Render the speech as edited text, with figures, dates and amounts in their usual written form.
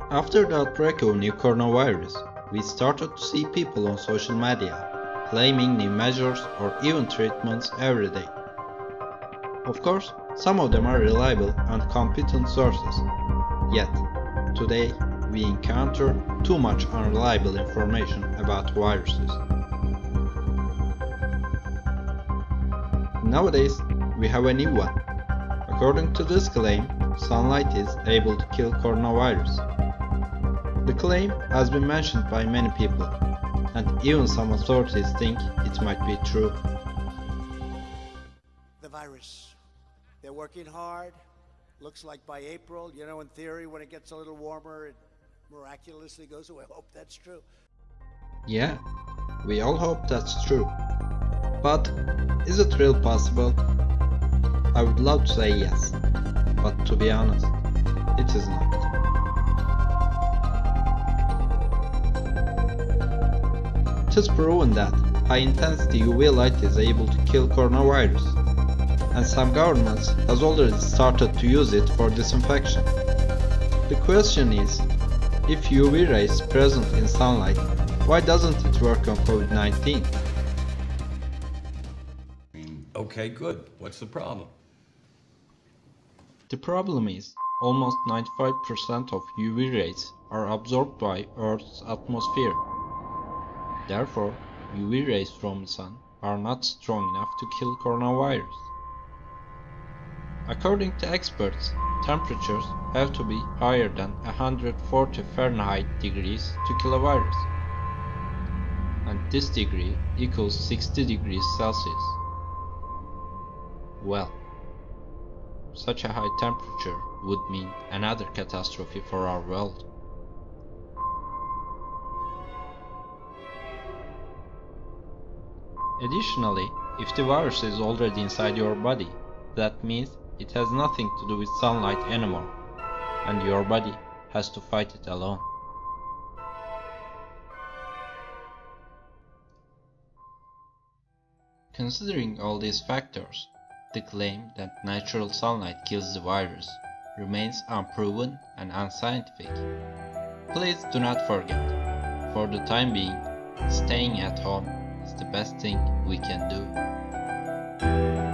After the outbreak of new coronavirus, we started to see people on social media claiming new measures or even treatments every day. Of course, some of them are reliable and competent sources, yet today we encounter too much unreliable information about viruses. Nowadays, we have a new one. According to this claim, sunlight is able to kill coronavirus. The claim has been mentioned by many people, and even some authorities think it might be true. The virus. They're working hard. Looks like by April, in theory, when it gets a little warmer, it miraculously goes away. I hope that's true. Yeah, we all hope that's true. But is it really possible? I would love to say yes, but to be honest, it is not. It is proven that high-intensity UV light is able to kill coronavirus, and some governments has already started to use it for disinfection. The question is, if UV rays is present in sunlight, why doesn't it work on COVID-19? Okay, good. What's the problem? The problem is, almost 95% of UV rays are absorbed by Earth's atmosphere. Therefore, UV rays from the sun are not strong enough to kill coronavirus. According to experts, temperatures have to be higher than 140 Fahrenheit degrees to kill a virus, and this degree equals 60 degrees Celsius. Well, such a high temperature would mean another catastrophe for our world. Additionally, if the virus is already inside your body, that means it has nothing to do with sunlight anymore, and your body has to fight it alone. Considering all these factors, the claim that natural sunlight kills the virus remains unproven and unscientific. Please do not forget, for the time being, staying at home is the best thing we can do.